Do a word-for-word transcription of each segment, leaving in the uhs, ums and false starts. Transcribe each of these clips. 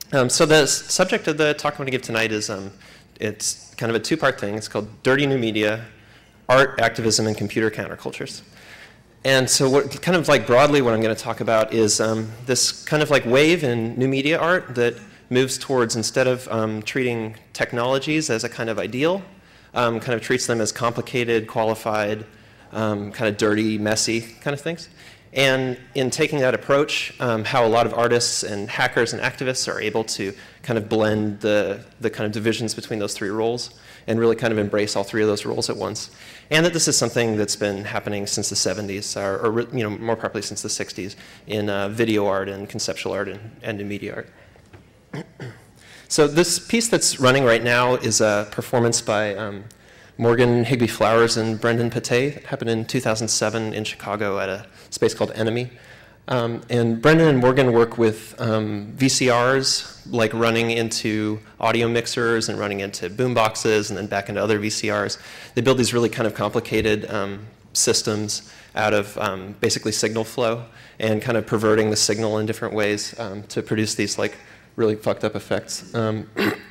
Um, so the subject of the talk I'm going to give tonight is, um, it's kind of a two-part thing. It's called Dirty New Media, Art, Activism, and Computer Countercultures. And so what, kind of like broadly what I'm going to talk about is um, this kind of like wave in new media art that moves towards, instead of um, treating technologies as a kind of ideal, um, kind of treats them as complicated, qualified, um, kind of dirty, messy kind of things. And in taking that approach, um, how a lot of artists and hackers and activists are able to kind of blend the, the kind of divisions between those three roles and really kind of embrace all three of those roles at once. And that this is something that's been happening since the seventies, or, or you know, more properly since the sixties, in uh, video art and conceptual art and, and new media art. So this piece that's running right now is a performance by um, Morgan Higby-Flowers and Brenden. It happened in two thousand seven in Chicago at a space called Enemy. Um, and Brenden and Morgan work with um, V C Rs, like running into audio mixers and running into boom boxes and then back into other V C Rs. They build these really kind of complicated um, systems out of um, basically signal flow and kind of perverting the signal in different ways um, to produce these like really fucked up effects. Um,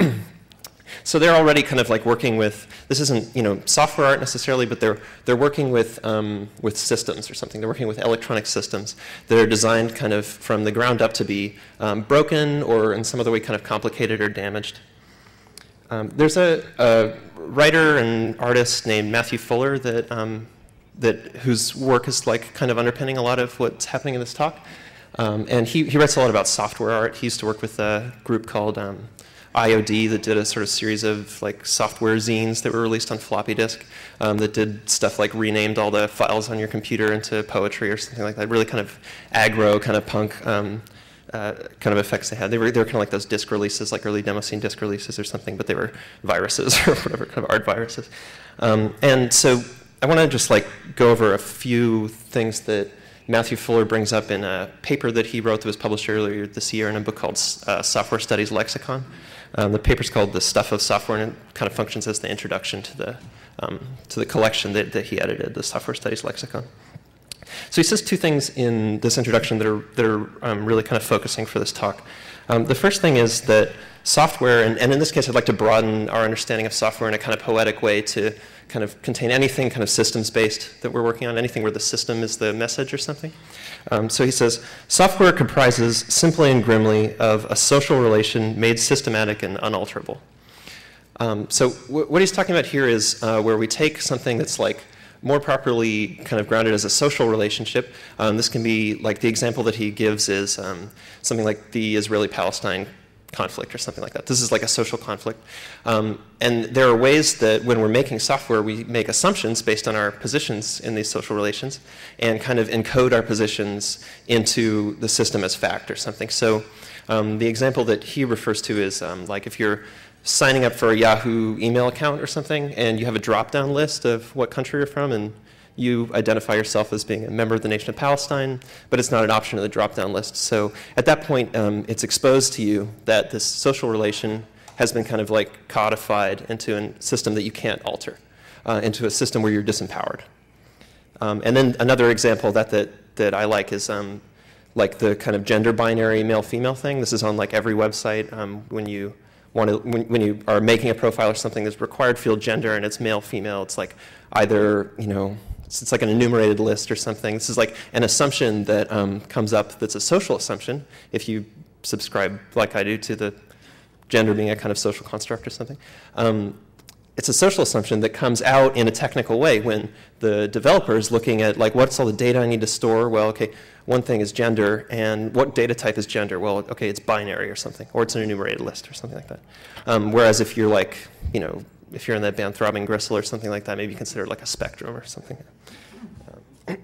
So they're already kind of like working with, this isn't, you know, software art necessarily, but they're, they're working with, um, with systems or something. They're working with electronic systems that are designed kind of from the ground up to be um, broken or in some other way kind of complicated or damaged. Um, there's a, a writer and artist named Matthew Fuller that, um, that, whose work is like kind of underpinning a lot of what's happening in this talk. Um, and he, he writes a lot about software art. He used to work with a group called um, I O D that did a sort of series of like software zines that were released on floppy disk um, that did stuff like renamed all the files on your computer into poetry or something like that. Really kind of aggro, kind of punk um, uh, kind of effects they had. They were, they were kind of like those disk releases, like early demo scene disk releases or something, but they were viruses or whatever, kind of art viruses. Um, and so I want to just like go over a few things that Matthew Fuller brings up in a paper that he wrote that was published earlier this year in a book called uh, Software Studies Lexicon. Um, the paper's called The Stuff of Software, and it kind of functions as the introduction to the, um, to the collection that, that he edited, the Software Studies Lexicon. So he says two things in this introduction that are, that are um, really kind of focusing for this talk. Um, the first thing is that software, and, and in this case I'd like to broaden our understanding of software in a kind of poetic way to kind of contain anything kind of systems-based that we're working on, anything where the system is the message or something. Um, so he says, software comprises simply and grimly of a social relation made systematic and unalterable. Um, so w what he's talking about here is uh, where we take something that's like more properly kind of grounded as a social relationship. Um, this can be like the example that he gives is um, something like the Israeli-Palestine conflict or something like that. This is like a social conflict. Um, and there are ways that when we're making software, we make assumptions based on our positions in these social relations and kind of encode our positions into the system as fact or something. So um, the example that he refers to is um, like if you're signing up for a Yahoo email account or something and you have a drop-down list of what country you're from and you identify yourself as being a member of the nation of Palestine, but it's not an option in the drop-down list. So at that point, um, it's exposed to you that this social relation has been kind of like codified into a system that you can't alter, uh, into a system where you're disempowered. Um, and then another example that, that, that I like is um, like the kind of gender binary male-female thing. This is on like every website um, when you want to, when, when you are making a profile or something, there's required field gender and it's male-female. It's like either, you know, it's like an enumerated list or something. This is like an assumption that um, comes up that's a social assumption if you subscribe, like I do, to the gender being a kind of social construct or something. Um, it's a social assumption that comes out in a technical way when the developer is looking at like what's all the data I need to store. Well, okay, one thing is gender, and what data type is gender? Well, okay, it's binary or something, or it's an enumerated list or something like that. Um, whereas if you're like, you know, if you're in that band Throbbing Gristle or something like that, maybe you consider it like a spectrum or something. Um,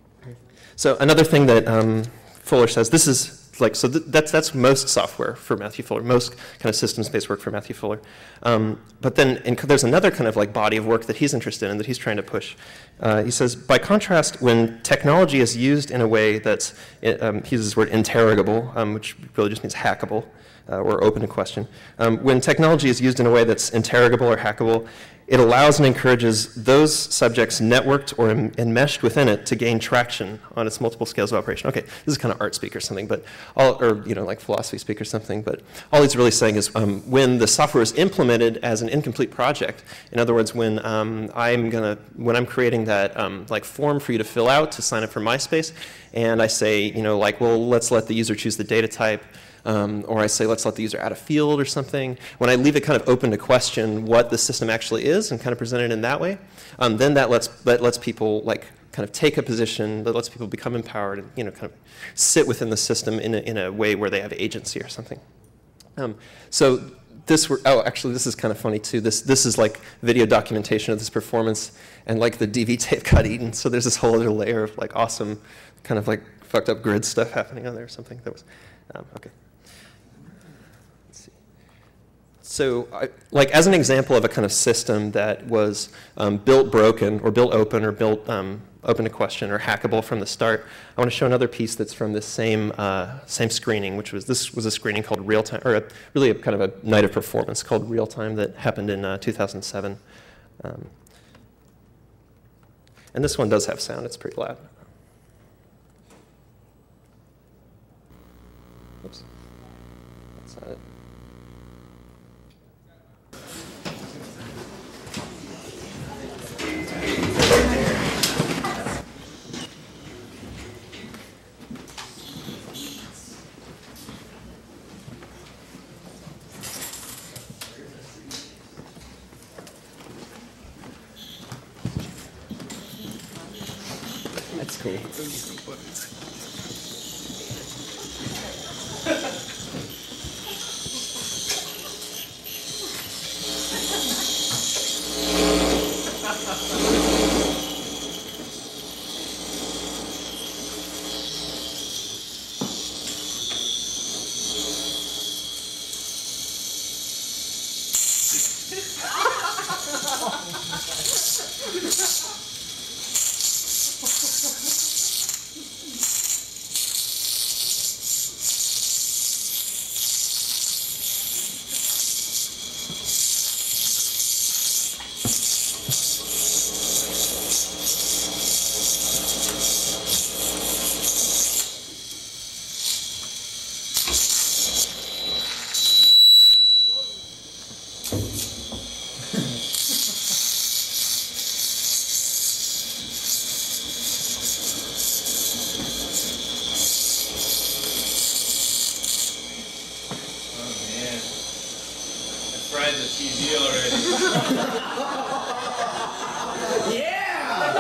so another thing that um, Fuller says, this is like, so th that's, that's most software for Matthew Fuller, most kind of systems-based work for Matthew Fuller. Um, but then in, there's another kind of like body of work that he's interested in, that he's trying to push. Uh, he says, by contrast, when technology is used in a way that's, um, he uses the word interrogable, um, which really just means hackable, Uh, or open to question. Um, when technology is used in a way that's interrogable or hackable, it allows and encourages those subjects networked or em enmeshed within it to gain traction on its multiple scales of operation. Okay, this is kind of art speak or something, but all, or you know, like philosophy speak or something. But all he's really saying is um, when the software is implemented as an incomplete project. In other words, when um, I'm gonna, when I'm creating that um, like form for you to fill out to sign up for MySpace, and I say, you know, like, well, let's let the user choose the data type. Um, or I say, let's let the user add a field or something. When I leave it kind of open to question what the system actually is and kind of present it in that way, um, then that lets, that lets people like kind of take a position, that lets people become empowered and, you know, kind of sit within the system in a, in a way where they have agency or something. Um, so this were, oh, actually, this is kind of funny too. This, this is like video documentation of this performance, and like the D V tape got eaten. So there's this whole other layer of like awesome kind of like fucked up grid stuff happening on there or something. That was, um, okay. So, I, like as an example of a kind of system that was um, built broken, or built open, or built um, open to question, or hackable from the start, I want to show another piece that's from this same uh, same screening, which was this was a screening called Realtime, or a, really a kind of a night of performance called Realtime that happened in uh, two thousand seven. Um, and this one does have sound; it's pretty loud. Oops, that's not it. That's cool. Fried the T V already. Yeah!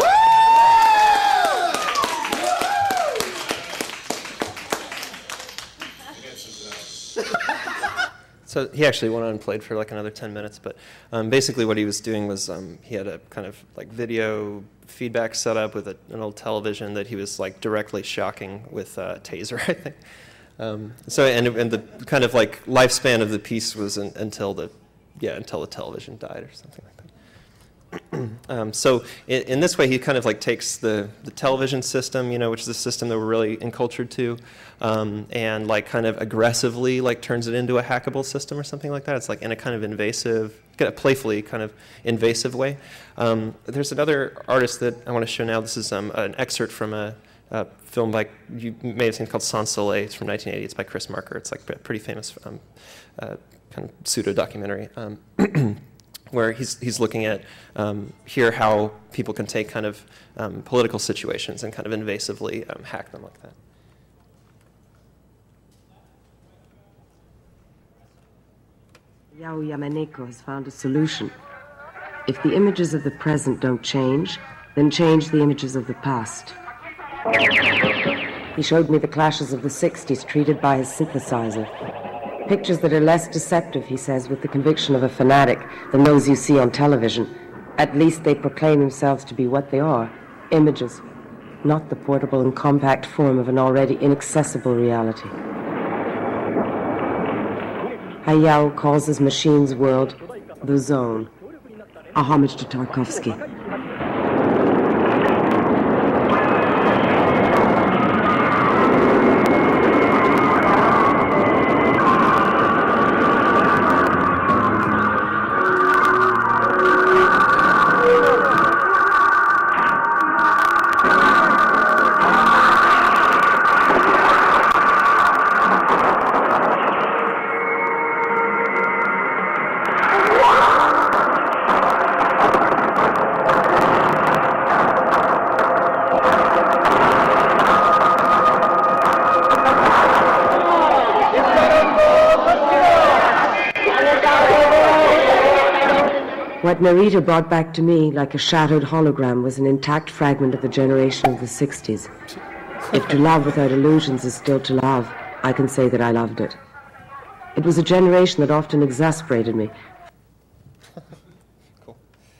So he actually went on and played for like another ten minutes, but um, basically what he was doing was um, he had a kind of like video feedback set up with a, an old television that he was like directly shocking with a taser, I think. Um, so and, and the kind of like lifespan of the piece was in, until the yeah until the television died or something like that. um, so in, in this way, he kind of like takes the the television system, you know, which is a system that we're really encultured to, um, and like kind of aggressively like turns it into a hackable system or something like that. It's like in a kind of invasive, kind of playfully kind of invasive way. Um, there's another artist that I want to show now. This is um, an excerpt from a Uh, film by, you may have seen, called Sans Soleil. It's from nineteen eighty. It's by Chris Marker. It's like a pretty famous um, uh, kind of pseudo-documentary um, where he's, he's looking at um, here how people can take kind of um, political situations and kind of invasively um, hack them like that. Yao Yamaneko has found a solution. If the images of the present don't change, then change the images of the past. He showed me the clashes of the sixties treated by his synthesizer. Pictures that are less deceptive, he says, with the conviction of a fanatic than those you see on television. At least they proclaim themselves to be what they are, images, not the portable and compact form of an already inaccessible reality. Hayao calls his machine's world the zone, a homage to Tarkovsky. What Narita brought back to me like a shattered hologram was an intact fragment of the generation of the sixties. If to love without illusions is still to love, I can say that I loved it. It was a generation that often exasperated me. Cool.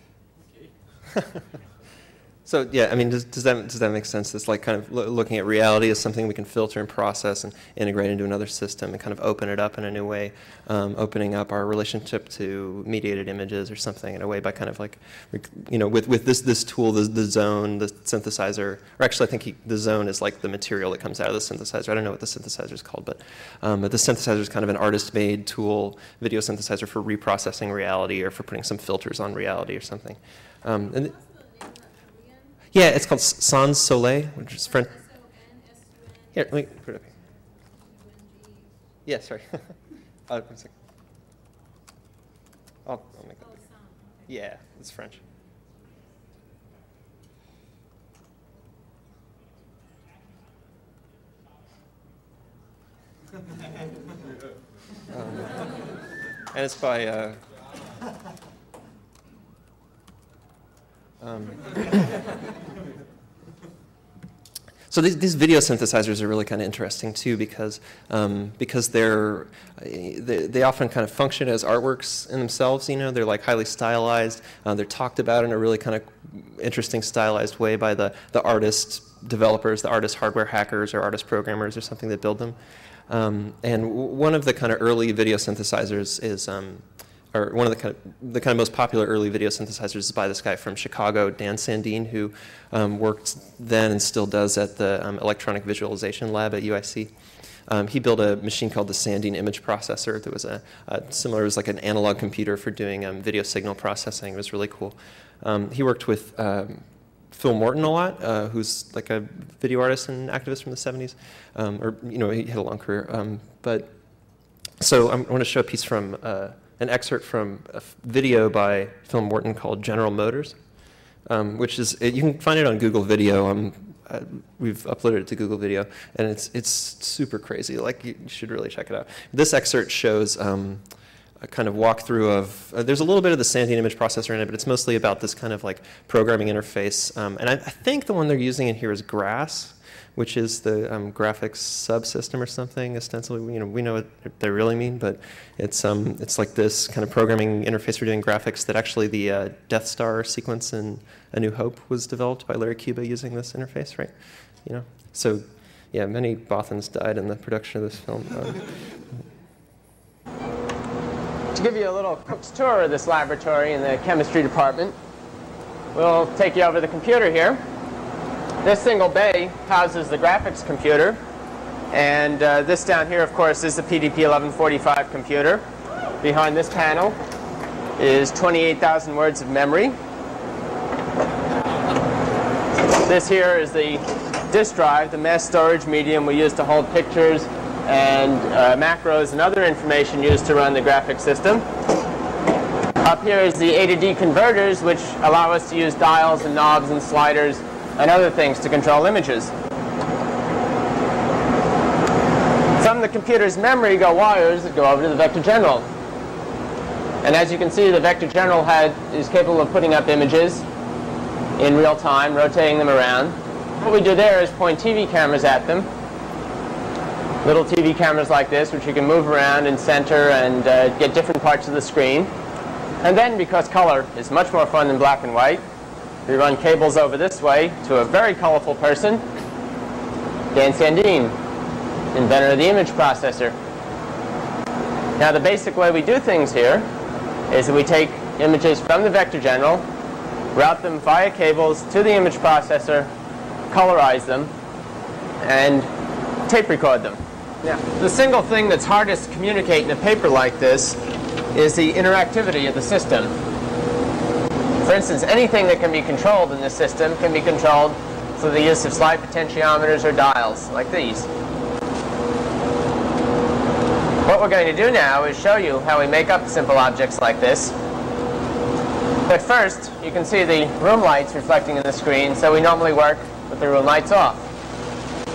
So yeah, I mean, does, does that does that make sense? It's like kind of lo looking at reality as something we can filter and process and integrate into another system and kind of open it up in a new way, um, opening up our relationship to mediated images or something in a way by kind of like, you know, with with this this tool, the the zone, the synthesizer, or actually I think he, the zone is like the material that comes out of the synthesizer. I don't know what the synthesizer is called, but um, but the synthesizer is kind of an artist-made tool, video synthesizer for reprocessing reality or for putting some filters on reality or something. Um, and Yeah, it's called Sans Soleil, which is French. Here, let me put it up here. Yeah, sorry. uh, one second. I'll, I'll make that bigger. Yeah, it's French. um, and it's by. Uh, Um, so these, these video synthesizers are really kind of interesting too because um, because they're they, they often kind of function as artworks in themselves. You know, they're like highly stylized. Uh, they're talked about in a really kind of interesting stylized way by the the artist developers, the artist hardware hackers or artist programmers or something that build them. Um, and one of the kind of early video synthesizers is. Um, or one of the kind of, the kind of most popular early video synthesizers is by this guy from Chicago, Dan Sandine, who um, worked then and still does at the um, Electronic Visualization Lab at U I C. Um, he built a machine called the Sandine Image Processor that was a, a similar, it was like an analog computer for doing um, video signal processing. It was really cool. Um, he worked with um, Phil Morton a lot, uh, who's like a video artist and activist from the seventies, um, or, you know, he had a long career. Um, but, so I'm, I want to show a piece from, uh, an excerpt from a video by Phil Morton called General Motors, um, which is, it, you can find it on Google Video. Um, uh, we've uploaded it to Google Video, and it's it's super crazy. Like, you should really check it out. This excerpt shows um, a kind of walkthrough of, uh, there's a little bit of the Sandine image processor in it, but it's mostly about this kind of like programming interface. Um, and I, I think the one they're using in here is Grass, which is the um, graphics subsystem or something. Ostensibly, you know, we know what they really mean, but it's um, it's like this kind of programming interface for doing graphics that actually the uh, Death Star sequence in A New Hope was developed by Larry Cuba using this interface, right? You know, so yeah, many Bothans died in the production of this film. Um, to give you a little cook's tour of this laboratory in the chemistry department, we'll take you over the computer here. This single bay houses the graphics computer, and uh, this down here, of course, is the P D P eleven forty-five computer. Behind this panel is twenty-eight thousand words of memory. This here is the disk drive, the mass storage medium we use to hold pictures and uh, macros and other information used to run the graphics system. Up here is the A to D converters, which allow us to use dials and knobs and sliders and other things to control images. From the computer's memory go wires that go over to the vector general. And as you can see, the vector general had, is capable of putting up images in real time, rotating them around. What we do there is point T V cameras at them. Little T V cameras like this, which you can move around and center and uh, get different parts of the screen. And then, because color is much more fun than black and white, we run cables over this way to a very colorful person, Dan Sandine, inventor of the image processor. Now, the basic way we do things here is that we take images from the vector general, route them via cables to the image processor, colorize them, and tape record them. Now, the single thing that's hardest to communicate in a paper like this is the interactivity of the system. For instance, anything that can be controlled in this system can be controlled through the use of slide potentiometers or dials, like these. What we're going to do now is show you how we make up simple objects like this. But first, you can see the room lights reflecting in the screen, so we normally work with the room lights off.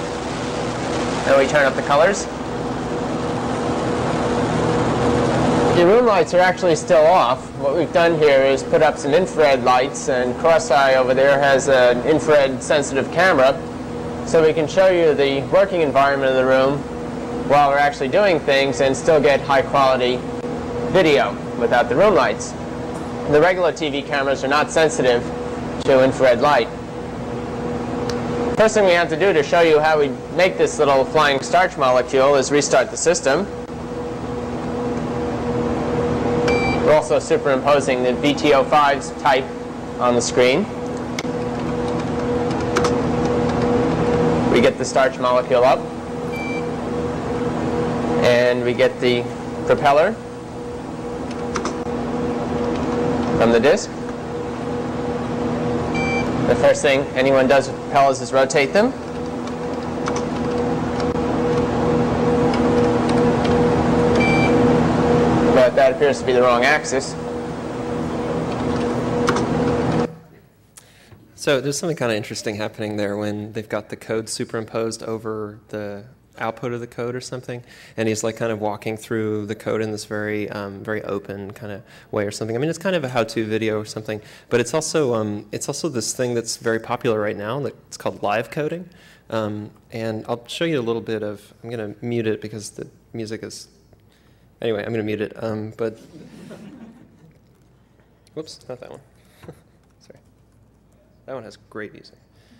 Then we turn up the colors. the room lights are actually still off. What we've done here is put up some infrared lights, and Cross-Eye over there has an infrared sensitive camera, so we can show you the working environment of the room while we're actually doing things and still get high quality video without the room lights. The regular T V cameras are not sensitive to infrared light. First thing we have to do to show you how we make this little flying starch molecule is restart the system. We're also superimposing the V T O five's type on the screen. We get the starch molecule up, and we get the propeller from the disk. The first thing anyone does with propellers is rotate them. But that appears to be the wrong axis. So there's something kind of interesting happening there when they've got the code superimposed over the output of the code or something, and he's like kind of walking through the code in this very um, very open kind of way or something. I mean, it's kind of a how-to video or something, but it's also um, it's also this thing that's very popular right now that's called live coding, um, and I'll show you a little bit of. I'm going to mute it because the music is. Anyway, I'm going to mute it, um, but whoops, not that one. Sorry, that one has great music.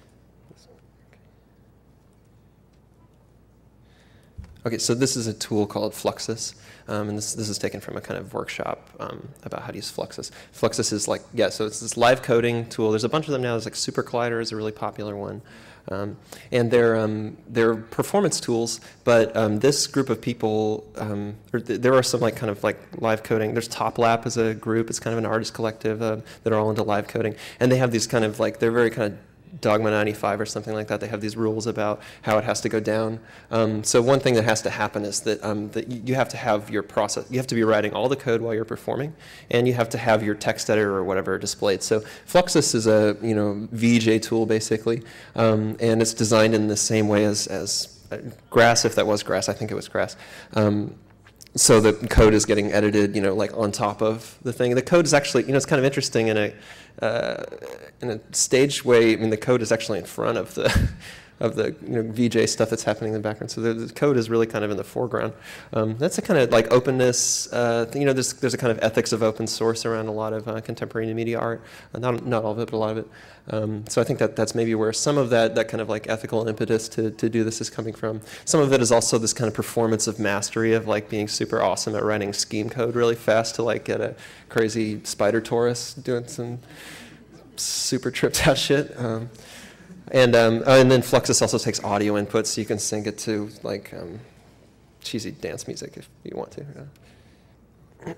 Okay, so this is a tool called Fluxus, um, and this, this is taken from a kind of workshop um, about how to use Fluxus. Fluxus is like, yeah, so it's this live coding tool. There's a bunch of them now. There's like Super Collider is a really popular one. Um, and they're, um, they're performance tools, but um, this group of people, um, or th there are some like kind of like live coding. There's TopLap as a group. It's kind of an artist collective uh, that are all into live coding. And they have these kind of like, they're very kind of Dogma ninety-five or something like that. They have these rules about how it has to go down. Um, so one thing that has to happen is that, um, that you have to have your process, you have to be writing all the code while you're performing, and you have to have your text editor or whatever displayed. So Fluxus is a you know V J tool basically, um, and it's designed in the same way as, as Grass, if that was Grass, I think it was Grass. Um, so the code is getting edited, you know, like on top of the thing. The code is actually, you know, it's kind of interesting in a uh, in a staged way. I mean, the code is actually in front of the of the you know, V J stuff that's happening in the background. So the, the code is really kind of in the foreground. Um, that's a kind of like openness. Uh, thing. You know, there's there's a kind of ethics of open source around a lot of uh, contemporary new media art. Uh, not not all of it, but a lot of it. Um, so I think that that's maybe where some of that that kind of like ethical impetus to to do this is coming from. Some of it is also this kind of performance of mastery of like being super awesome at writing scheme code really fast to like get a crazy spider torus doing some super tripped out shit. Um, And, um, oh, and then Fluxus also takes audio inputs, so you can sync it to like um, cheesy dance music if you want to. Yeah.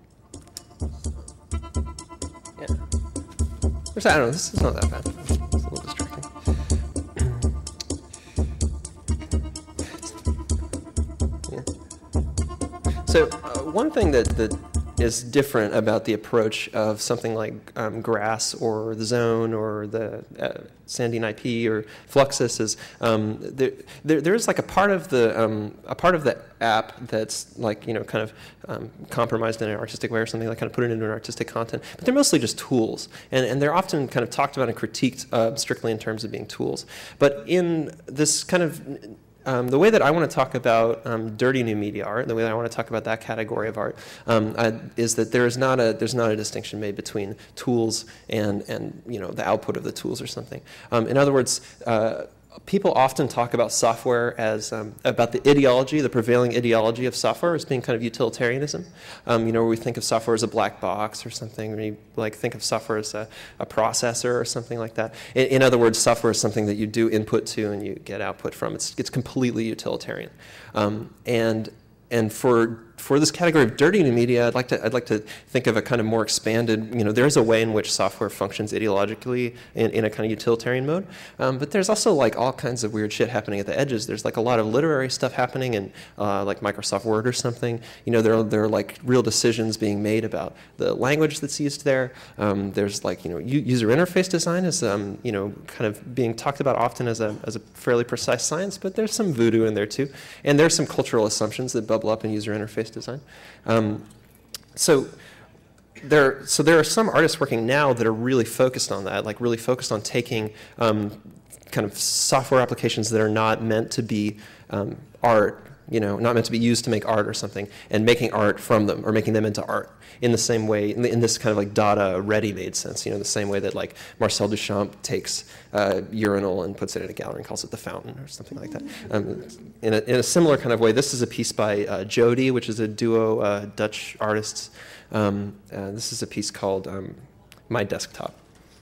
Yeah. There's, I don't know, this is not that bad. It's a little distracting. Yeah. So uh, one thing that, that is different about the approach of something like um, Grass or the Zone or the uh, Sandine I P or Fluxus is um, there, there. There's like a part of the um, a part of the app that's like you know kind of um, compromised in an artistic way or something, like kind of put it into an artistic content. But they're mostly just tools, and and they're often kind of talked about and critiqued uh, strictly in terms of being tools. But in this kind of Um, the way that I want to talk about um, dirty new media art, the way that I want to talk about that category of art, um, I, is that there is not a there's not a distinction made between tools and and you know the output of the tools or something. Um, in other words, uh, people often talk about software as um, about the ideology, the prevailing ideology of software as being kind of utilitarianism. Um, you know, where we think of software as a black box or something. Where you like think of software as a, a processor or something like that. In, in other words, software is something that you do input to and you get output from. It's it's completely utilitarian, um, and and for for this category of dirty new media, I'd like to I'd like to think of a kind of more expanded. You know, there's a way in which software functions ideologically in, in a kind of utilitarian mode, um, but there's also like all kinds of weird shit happening at the edges. There's like a lot of literary stuff happening in uh, like Microsoft Word or something. You know, there are, there are like real decisions being made about the language that's used there. Um, there's like you know user interface design is um, you know kind of being talked about often as a as a fairly precise science, but there's some voodoo in there too, and there's some cultural assumptions that bubble up in user interface design. Um, so there, so there are some artists working now that are really focused on that, like really focused on taking um, kind of software applications that are not meant to be um, art, you know, not meant to be used to make art or something, and making art from them, or making them into art in the same way, in, the, in this kind of like Dada ready-made sense, you know, the same way that like Marcel Duchamp takes uh, urinal and puts it in a gallery and calls it the fountain or something like that. Um, in, a, in a similar kind of way, this is a piece by uh, Jody, which is a duo uh, Dutch artists. Um, uh, this is a piece called um, My Desktop.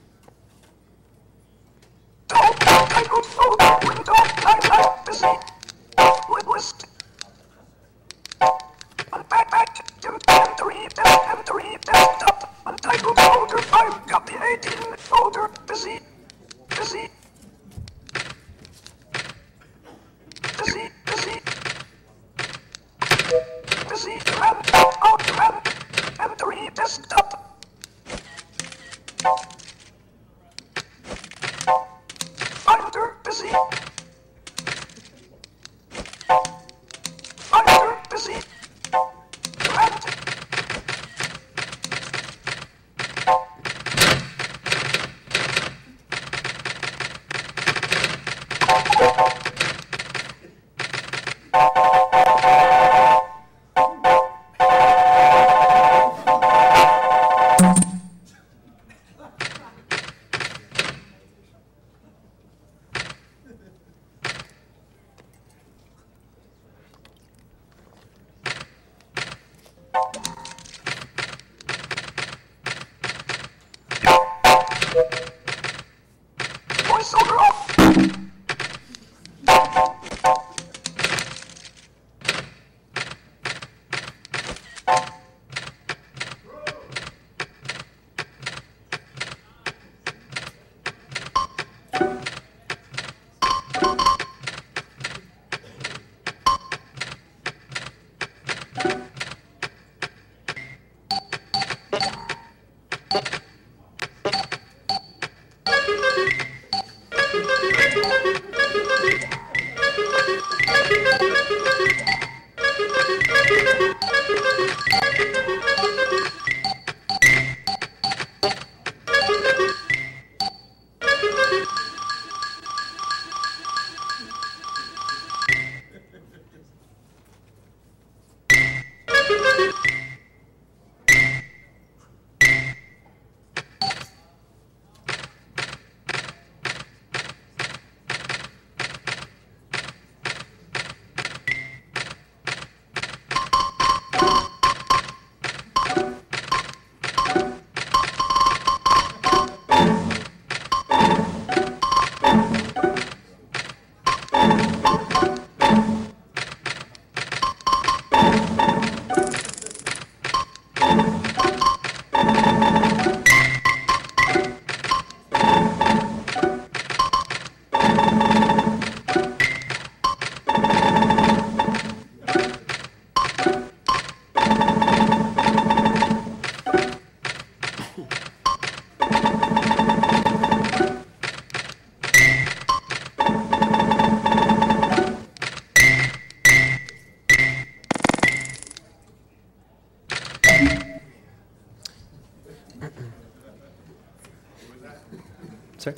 Sorry?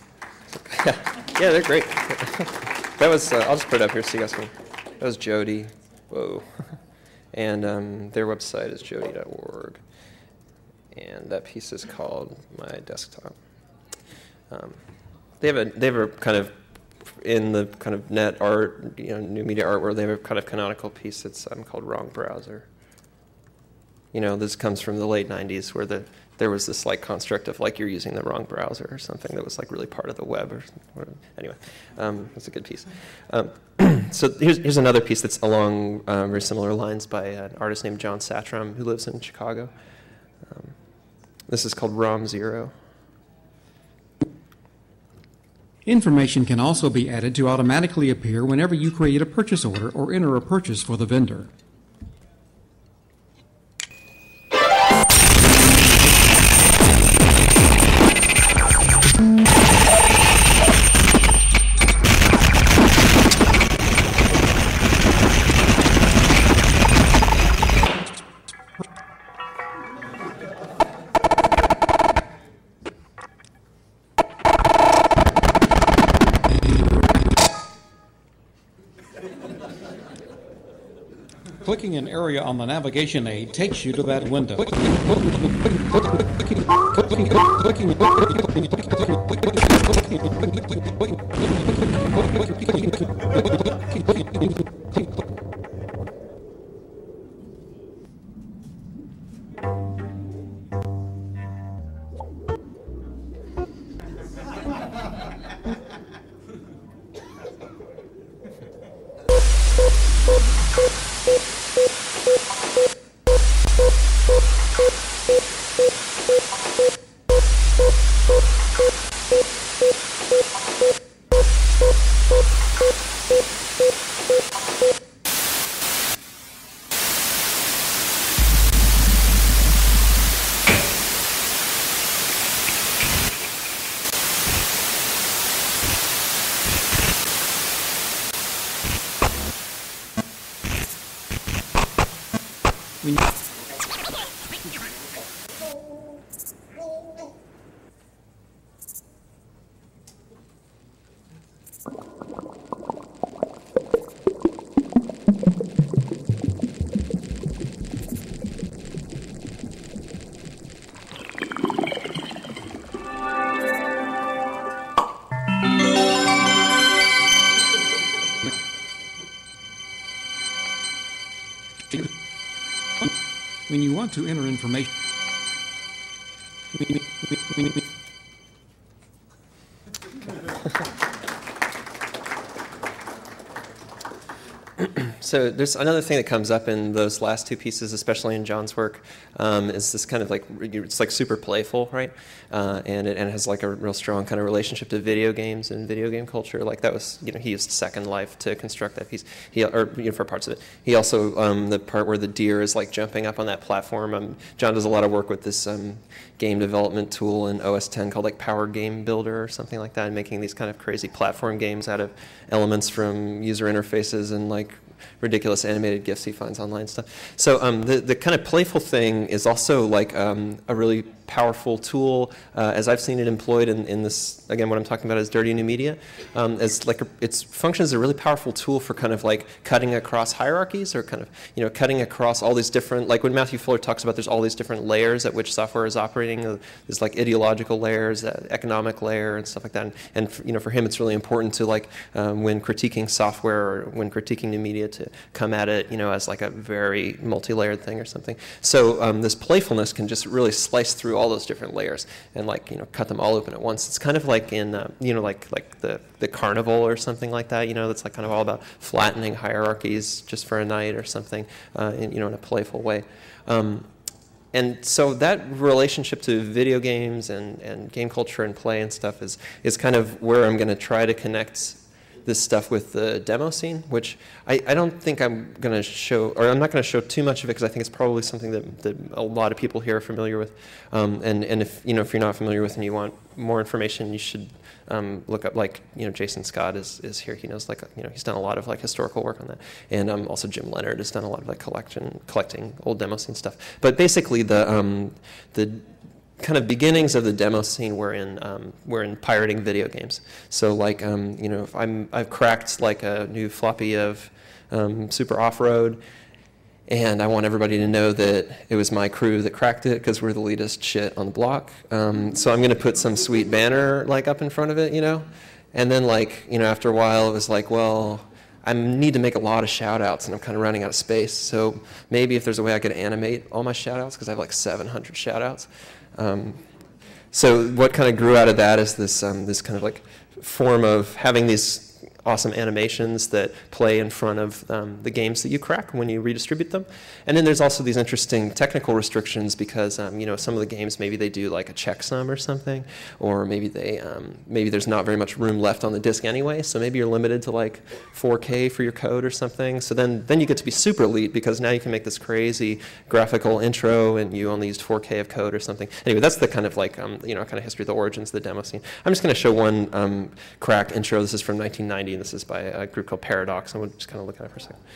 Yeah, yeah, they're great. That was, uh, I'll just put it up here so you guys can, that was Jody. Whoa. And um, their website is jody dot org. And that piece is called My Desktop. Um, they have a, they have a kind of, in the kind of net art, you know, new media art, where they have a kind of canonical piece that's um, called Wrong Browser. You know, this comes from the late nineties, where the there was this like construct of like you're using the wrong browser or something that was like really part of the web. Or, or anyway, um, that's a good piece. Um, so here's here's another piece that's along um, very similar lines by an artist named John Satram who lives in Chicago. Um, this is called ROM Zero. Information can also be added to automatically appear whenever you create a purchase order or enter a purchase for the vendor. Clicking an area on the navigation aid takes you to that window. When you want to enter information, So there's another thing that comes up in those last two pieces, especially in John's work, um, is this kind of like, it's like super playful, right? Uh, and, it, and it has like a real strong kind of relationship to video games and video game culture. Like that was, you know, he used Second Life to construct that piece, he, or you know, for parts of it. He also, um, the part where the deer is like jumping up on that platform, um, John does a lot of work with this um, game development tool in O S ten called like Power Game Builder or something like that, and making these kind of crazy platform games out of elements from user interfaces and like ridiculous animated GIFs he finds online and stuff. So um, the, the kind of playful thing is also like um, a really powerful tool, uh, as I've seen it employed in, in this, again, what I'm talking about is dirty new media. Um, as like a, its functions as a really powerful tool for kind of like cutting across hierarchies, or kind of, you know, cutting across all these different, like when Matthew Fuller talks about there's all these different layers at which software is operating. Uh, there's like ideological layers, uh, economic layer, and stuff like that. And, and for, you know, for him, it's really important to like um, when critiquing software or when critiquing new media to come at it, you know, as like a very multi-layered thing or something. So um, this playfulness can just really slice through all those different layers and like, you know, cut them all open at once. It's kind of like in, uh, you know, like like the, the carnival or something like that, you know, that's like kind of all about flattening hierarchies just for a night or something, uh, in, you know, in a playful way. Um, And so that relationship to video games and, and game culture and play and stuff is, is kind of where I'm going to try to connect this stuff with the demo scene, which I, I don't think I'm going to show, or I'm not going to show too much of it because I think it's probably something that, that a lot of people here are familiar with. Um, and, and if, you know, if you're not familiar with and you want more information, you should um, look up, like, you know, Jason Scott is, is here. He knows, like, you know, he's done a lot of like historical work on that. And um, also Jim Leonard has done a lot of like collection, collecting old demo scene stuff. But basically the, um, the kind of beginnings of the demo scene were in um, were in pirating video games. So like um, you know, if I'm I've cracked like a new floppy of um, Super Off-Road, and I want everybody to know that it was my crew that cracked it because we're the latest shit on the block. Um, so I'm going to put some sweet banner like up in front of it, you know, and then like, you know, after a while it was like, well, I need to make a lot of shout-outs, and I'm kind of running out of space. So maybe if there's a way I could animate all my shout-outs, because I have like seven hundred shout-outs. Um, so what kind of grew out of that is this um, this kind of like form of having these awesome animations that play in front of um, the games that you crack when you redistribute them. And then there's also these interesting technical restrictions because um, you know, some of the games, maybe they do like a checksum or something, or maybe they um, maybe there's not very much room left on the disk anyway, so maybe you're limited to like four K for your code or something. So then then you get to be super elite because now you can make this crazy graphical intro and you only used four K of code or something. Anyway, that's the kind of like um, you know, kind of history of the origins of the demo scene. I'm just going to show one um, cracked intro. This is from nineteen ninety. And this is by a group called Paradox, and we'll just kind of look at it for a second.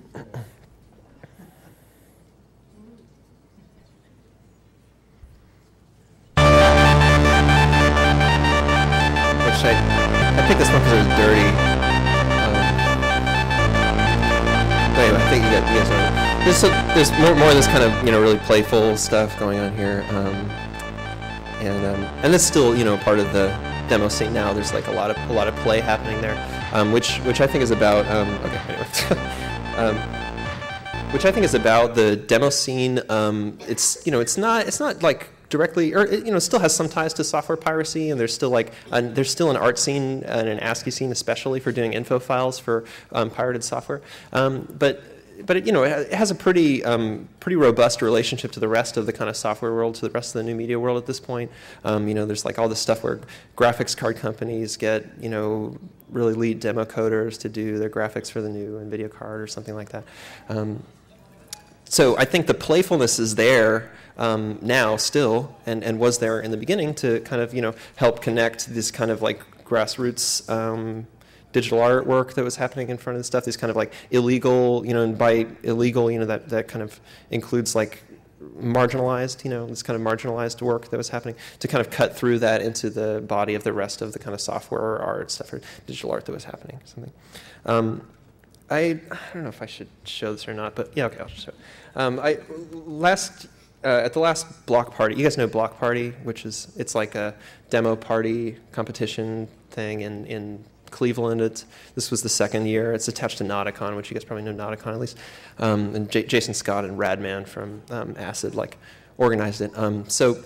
Which I, I picked this one because it was dirty. Um, but anyway, I think you guys, you guys know it. there's, a, there's more, more of this kind of, you know, really playful stuff going on here. Um, and um, and it's still, you know, part of the demo scene now. There's like a lot of a lot of play happening there, um, which which I think is about. Um, okay, anyway, um, which I think is about the demo scene. Um, it's you know, it's not it's not like directly, or it, you know, still has some ties to software piracy, and there's still like an, there's still an art scene and an ASCII scene, especially for doing info files for um, pirated software. Um, but but it, you know, it has a pretty um, pretty robust relationship to the rest of the kind of software world, to the rest of the new media world at this point. Um, you know, there's like all this stuff where graphics card companies get, you know, really lead demo coders to do their graphics for the new NVIDIA card or something like that. Um, so I think the playfulness is there um, now still, and, and was there in the beginning to kind of, you know, help connect this kind of like grassroots um, digital artwork that was happening in front of the stuff, these kind of like illegal, you know, and by illegal, you know, that, that kind of includes like marginalized, you know, this kind of marginalized work that was happening, to kind of cut through that into the body of the rest of the kind of software or art stuff or digital art that was happening or something. Um, I, I don't know if I should show this or not, but yeah, okay, I'll show it. Um, I, last, uh, at the last Block Party, you guys know Block Party, which is, it's like a demo party competition thing in, in Cleveland. It's, this was the second year. It's attached to Nauticon, which you guys probably know Nauticon at least. Um, and J Jason Scott and Radman from um, Acid like organized it. Um, so,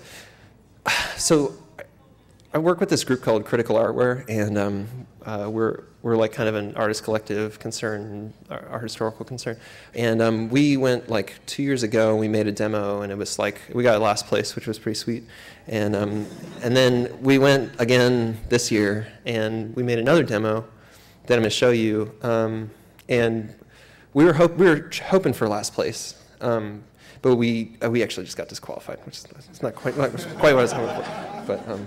so I work with this group called Critical Artware, and um, uh, we're we're like kind of an artist collective concern, art historical concern. And um, we went like two years ago. We made a demo, and it was like we got last place, which was pretty sweet. And um, and then we went again this year, and we made another demo that I'm going to show you. Um, and we were hope we were hoping for last place, um, but we uh, we actually just got disqualified, which is it's not quite not quite what I was hoping for, but. Um,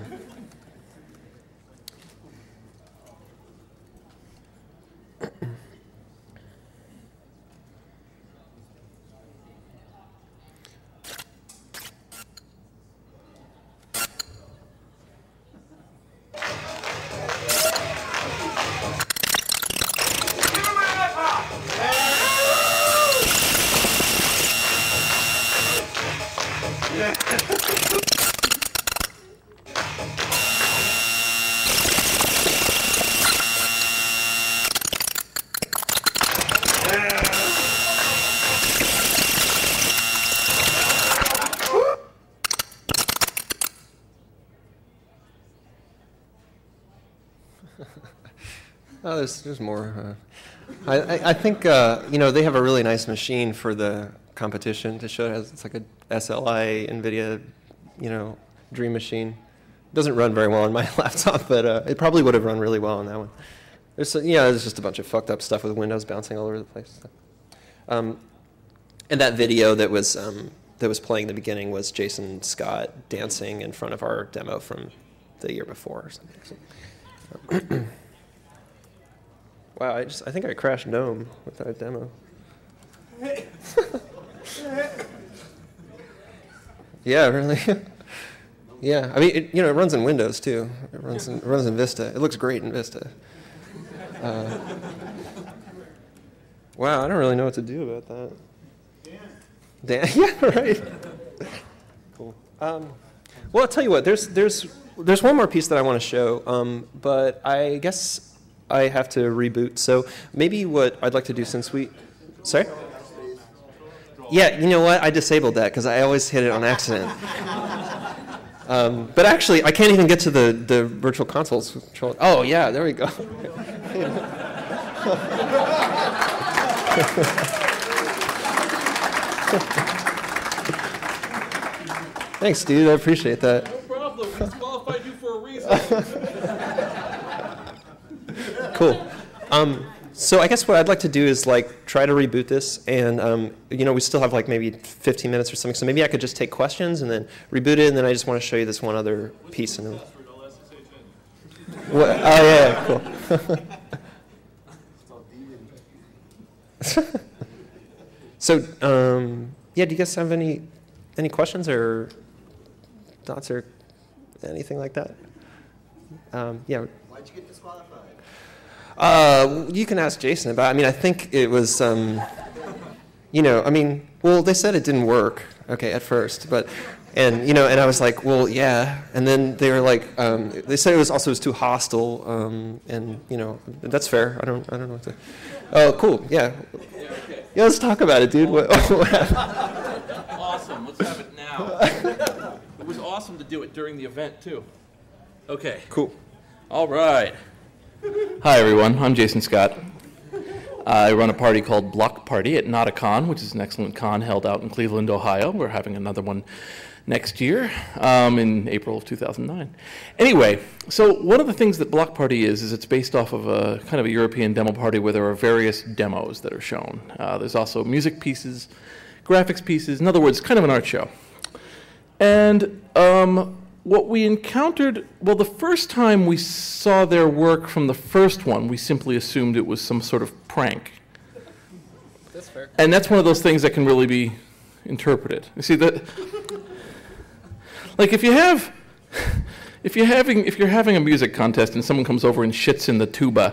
Oh, there's, there's more. Uh, I, I, I think, uh, you know, they have a really nice machine for the competition to show it. Has, it's like a S L I NVIDIA, you know, Dream Machine. It doesn't run very well on my laptop, but uh, it probably would have run really well on that one. There's, yeah, there's just a bunch of fucked up stuff with windows bouncing all over the place. Um, and that video that was, um, that was playing in the beginning was Jason Scott dancing in front of our demo from the year before or something. Wow, I just I think I crashed GNOME with that demo. Yeah, really. Yeah, I mean, it, you know, it runs in Windows too. It runs in, it runs in Vista. It looks great in Vista. Uh, wow, I don't really know what to do about that. Dan. Dan, yeah, right. Cool. Um, well, I'll tell you what. There's there's there's one more piece that I want to show, um, but I guess I have to reboot. So maybe what I'd like to do, since we, sorry? Yeah, you know what? I disabled that because I always hit it on accident. Um, but actually, I can't even get to the, the virtual consoles control. Oh, yeah, there we go. Thanks, dude. I appreciate that. No problem. We disqualified you for a reason. Cool. Um, so I guess what I'd like to do is like try to reboot this, and um, you know, we still have like maybe fifteen minutes or something. So maybe I could just take questions and then reboot it, and then I just want to show you this one other piece. And then... What? Oh yeah, cool. So um, yeah, do you guys have any any questions or thoughts or anything like that? Um, yeah. Why'd you get disqualified? Uh, you can ask Jason about it. I mean, I think it was, um, you know, I mean, well, they said it didn't work, okay, at first, but, and, you know, and I was like, well, yeah, and then they were like, um, they said it was also it was too hostile, um, and, you know, that's fair, I don't, I don't know what to, oh, cool, yeah. Yeah, okay. Yeah, let's talk about it, dude. What, what happened? Awesome, let's have it now. It was awesome to do it during the event, too. Okay. Cool. All right. Hi, everyone. I'm Jason Scott. I run a party called Block Party at NotaCon, which is an excellent con held out in Cleveland, Ohio. We're having another one next year um, in April of two thousand nine. Anyway, so one of the things that Block Party is, is it's based off of a kind of a European demo party where there are various demos that are shown. Uh, there's also music pieces, graphics pieces, in other words, kind of an art show. And um, what we encountered, well, the first time we saw their work from the first one, we simply assumed it was some sort of prank. That's fair. And that's one of those things that can really be interpreted. You see that, like if you have, if you're having, if you're having a music contest and someone comes over and shits in the tuba,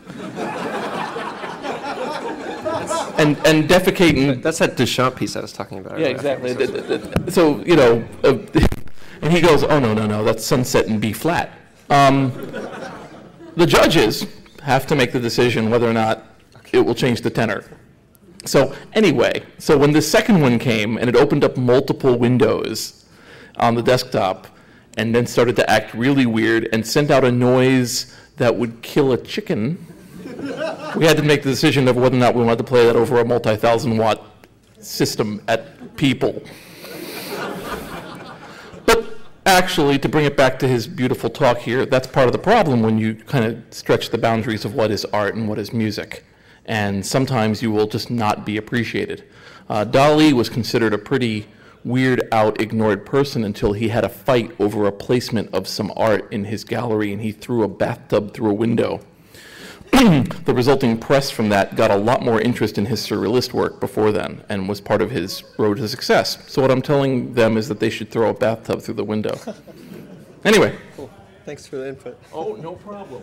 and and defecating. That's that jonCates piece I was talking about. Yeah, exactly. So you know. Uh, And he goes, oh, no, no, no, that's Sunset in B flat. Um, the judges have to make the decision whether or not it will change the tenor. So anyway, so when the second one came and it opened up multiple windows on the desktop and then started to act really weird and sent out a noise that would kill a chicken, we had to make the decision of whether or not we wanted to play that over a multi-thousand watt system at people. Actually, to bring it back to his beautiful talk here, that's part of the problem when you kind of stretch the boundaries of what is art and what is music. And sometimes you will just not be appreciated. Uh, Dali was considered a pretty weird out, ignored person until he had a fight over a placement of some art in his gallery and he threw a bathtub through a window. The resulting press from that got a lot more interest in his surrealist work before then and was part of his road to success. So what I'm telling them is that they should throw a bathtub through the window. Anyway. Cool. Thanks for the input. Oh, no problem.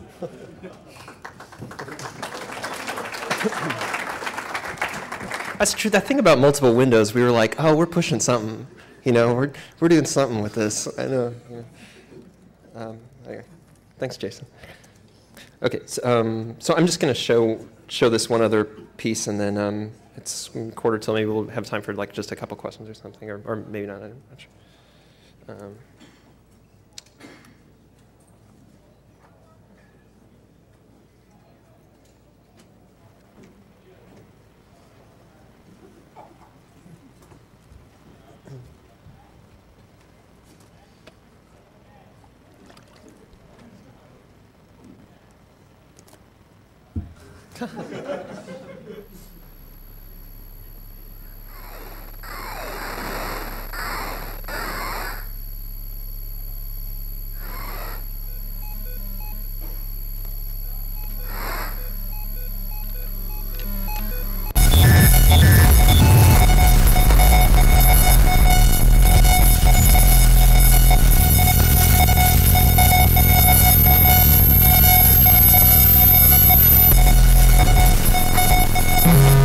That's true. That thing about multiple windows, we were like, oh, we're pushing something. You know, we're we're doing something with this. I know. Yeah. Um, okay. Thanks, Jason. Okay, so, um, so I'm just going to show show this one other piece, and then um, it's quarter till maybe we'll have time for like just a couple questions or something, or, or maybe not. I'm not sure. Um, You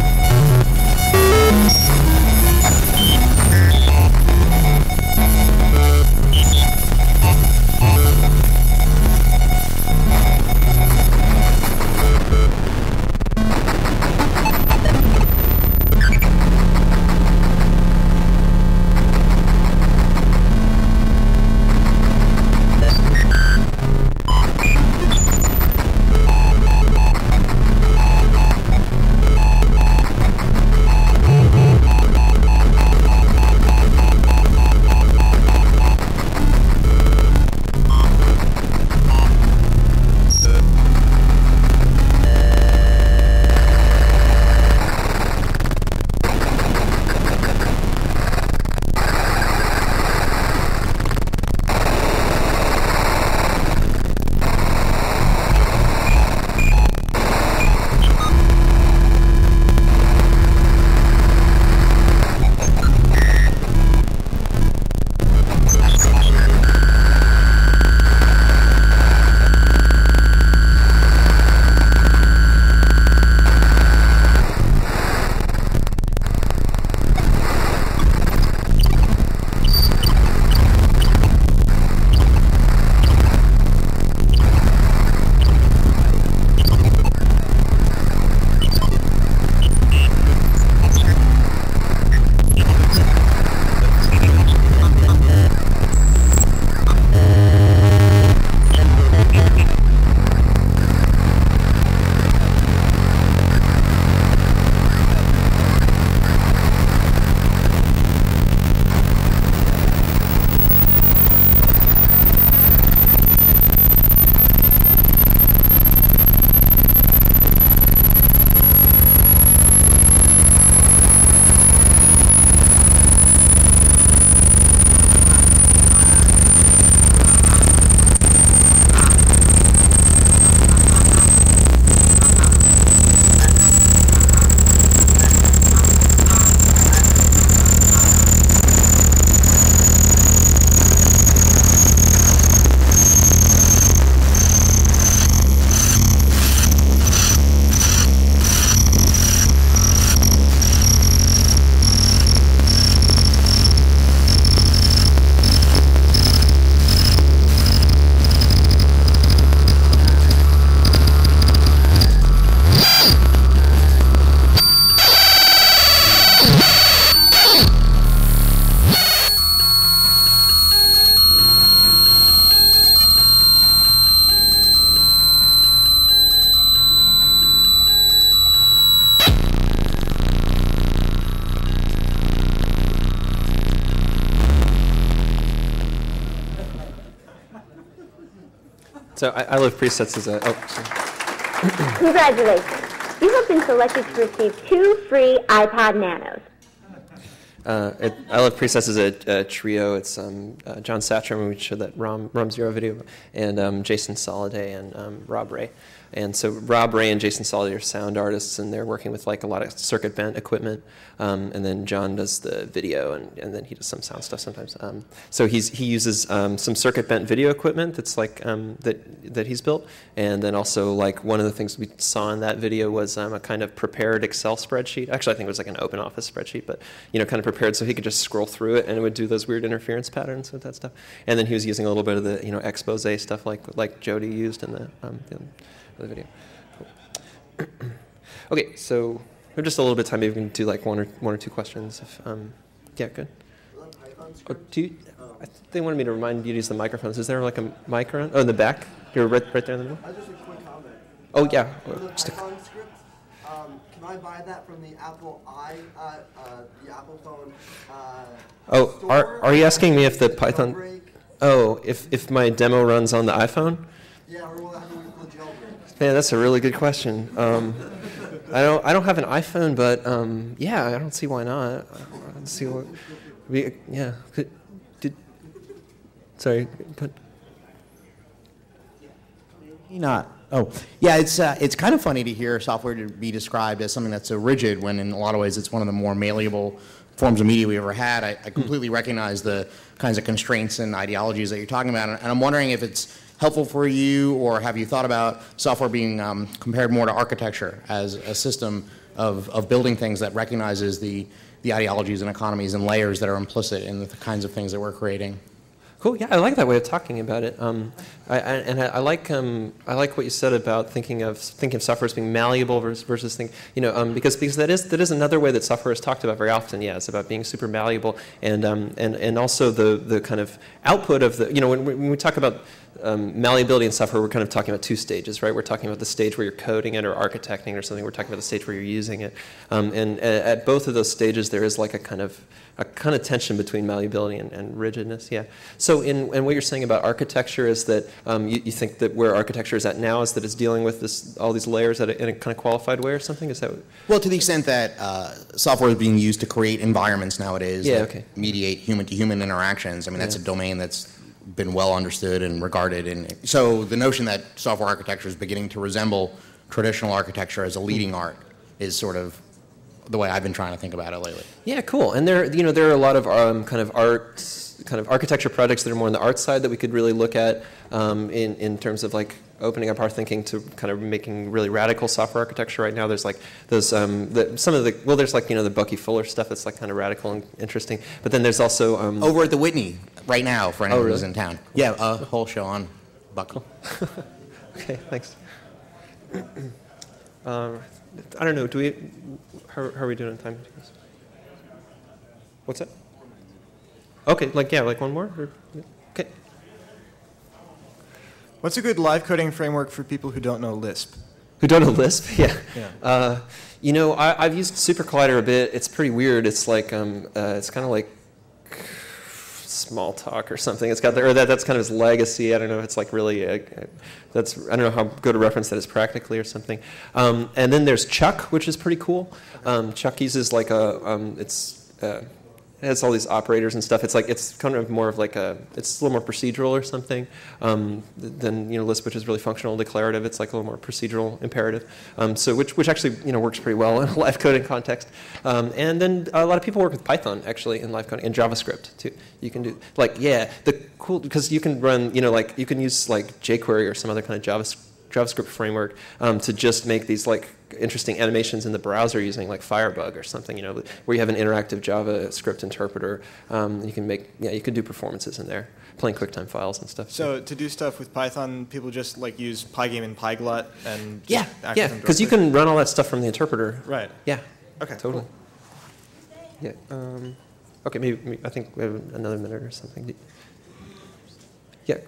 So I, I love presets as a, oh, sorry. Congratulations. You have been selected to receive two free iPod Nanos. Uh, it, I love presets as a, a trio. It's um, uh, John Satcham, we showed that ROM, ROM Zero video, and um, Jason Soliday and um, Rob Ray. And so Rob Ray and Jason Soliday are sound artists, and they're working with like a lot of circuit bent equipment. Um, and then John does the video, and, and then he does some sound stuff sometimes. Um, so he's he uses um, some circuit bent video equipment that's like um, that that he's built, and then also like one of the things we saw in that video was um, a kind of prepared Excel spreadsheet. Actually, I think it was like an open office spreadsheet, but you know, kind of prepared so he could just scroll through it, and it would do those weird interference patterns with that stuff. And then he was using a little bit of the you know expose stuff like like Jody used in the um, the, the video. Cool. Okay, so. We have just a little bit of time. Maybe we can do like one or one or two questions. If, um, yeah, good. Oh, do you, I think they wanted me to remind you to use the microphones. Is there like a mic around? Oh, in the back. You're right, right there in the middle. Uh, just a quick comment. Oh yeah. For the Just a, Python script, um, can I buy that from the Apple i, uh, uh, the Apple phone? Uh, oh, store? are are you asking me if the Python? Jailbreak? Oh, if if my demo runs on the iPhone? Yeah, or will it have to wait for the jailbreak? Man, that's a really good question. Um, I don't. I don't have an iPhone, but um, yeah, I don't see why not. I don't see what. We, yeah. Could, did. Sorry. But. Not. Oh, yeah. It's uh, it's kind of funny to hear software to be described as something that's so rigid when, in a lot of ways, it's one of the more malleable forms of media we ever had. I, I completely recognize the kinds of constraints and ideologies that you're talking about, and I'm wondering if it's helpful for you, or have you thought about software being um, compared more to architecture as a system of, of building things that recognizes the, the ideologies and economies and layers that are implicit in the kinds of things that we're creating? Cool. Yeah, I like that way of talking about it. Um, I, I, and I, I like um, I like what you said about thinking of thinking of software as being malleable versus, versus think, you know, um, because because that is that is another way that software is talked about very often. Yeah, it's about being super malleable, and um, and and also the the kind of output of the, you know, when, when we talk about Um, malleability in software, we're kind of talking about two stages, right? We're talking about the stage where you're coding it or architecting it or something. We're talking about the stage where you're using it. Um, and at, at both of those stages, there is like a kind of a kind of tension between malleability and, and rigidness. Yeah. So in and what you're saying about architecture is that um, you, you think that where architecture is at now is that it's dealing with this all these layers at a, in a kind of qualified way or something? Is that what? Well, to the extent that uh, software is being used to create environments nowadays yeah, that okay. mediate human-to-human interactions, I mean, that's yeah. a domain that's been well understood and regarded. And so the notion that software architecture is beginning to resemble traditional architecture as a leading art is sort of the way I've been trying to think about it lately. Yeah, cool. And there, you know, there are a lot of um, kind of art, kind of architecture projects that are more on the art side that we could really look at um, in in terms of like opening up our thinking to kind of making really radical software architecture. Right now, there's like those um, the, some of the well, there's like you know the Bucky Fuller stuff that's like kind of radical and interesting. But then there's also um, over at the Whitney right now for anyone oh, really? who's in town. Yeah, a whole show on Bucky. Okay, thanks. uh, I don't know. Do we? How, how are we doing on time? What's that? Okay, like yeah, like one more. Or, okay. What's a good live coding framework for people who don't know Lisp? Who don't know Lisp? Yeah. yeah. Uh, you know, I, I've used Super Collider a bit. It's pretty weird. It's like um, uh, it's kind of like small talk or something. It's got the, or that that's kind of its legacy. I don't know if it's like really uh, that's I don't know how good a reference that is practically or something. Um, and then there's Chuck, which is pretty cool. Um, Chuck uses like a um, it's. Uh, It has all these operators and stuff. It's like it's kind of more of like a it's a little more procedural or something um, than you know Lisp, which is really functional declarative. It's like a little more procedural imperative. Um, so which which actually you know works pretty well in a live coding context. Um, and then a lot of people work with Python actually in live coding and JavaScript too. You can do like yeah the cool because you can run you know like you can use like jQuery or some other kind of JavaScript. JavaScript framework um, to just make these like interesting animations in the browser using like Firebug or something, you know, where you have an interactive JavaScript interpreter. Um, you can make, yeah, you could do performances in there, playing QuickTime files and stuff. So to do stuff with Python, people just like use Pygame and Pyglot and just yeah, act yeah, because you can run all that stuff from the interpreter. Right. Yeah. Okay. Totally. Cool. Yeah. Um, okay. Maybe, maybe I think we have another minute or something. Yeah.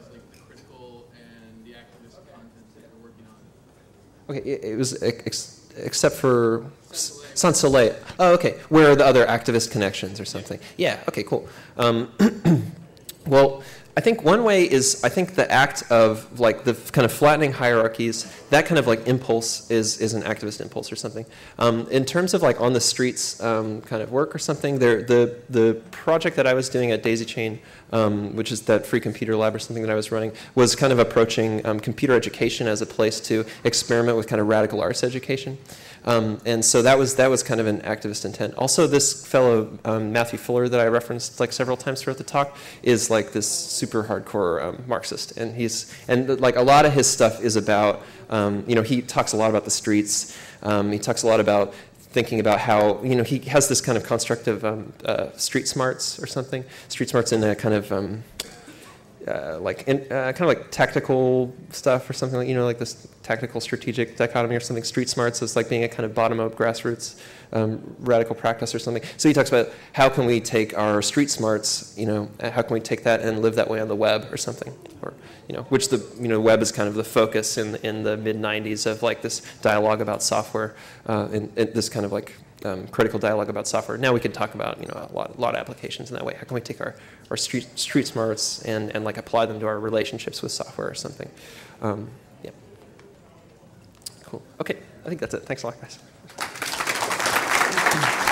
Okay, it, it was ex except for Sans Soleil. Oh, okay. Where are the other activist connections or something? Yeah. Okay. Cool. Um, well, I think one way is I think the act of like the kind of flattening hierarchies. That kind of like impulse is is an activist impulse or something. Um, in terms of like on the streets um, kind of work or something, there the the project that I was doing at Daisy Chain, um, which is that free computer lab or something that I was running, was kind of approaching um, computer education as a place to experiment with kind of radical arts education. Um, and so that was that was kind of an activist intent. Also, this fellow um, Matthew Fuller that I referenced like several times throughout the talk is like this super hardcore um, Marxist, and he's and like a lot of his stuff is about um, you know he talks a lot about the streets. Um, he talks a lot about thinking about how you know he has this kind of construct of um, uh, street smarts or something. Street smarts in a kind of um, Uh, like in, uh, kind of like tactical stuff or something, like, you know, like this tactical strategic dichotomy or something. Street smarts is like being a kind of bottom-up grassroots um, radical practice or something. So he talks about how can we take our street smarts, you know, how can we take that and live that way on the web or something, or you know, which the you know web is kind of the focus in in the mid nineties of like this dialogue about software, uh, and, and this kind of like. Um, critical dialogue about software. Now we can talk about you know a lot, a lot of applications in that way. How can we take our, our street street smarts and, and like apply them to our relationships with software or something? Um, yeah. Cool. Okay. I think that's it. Thanks a lot, guys.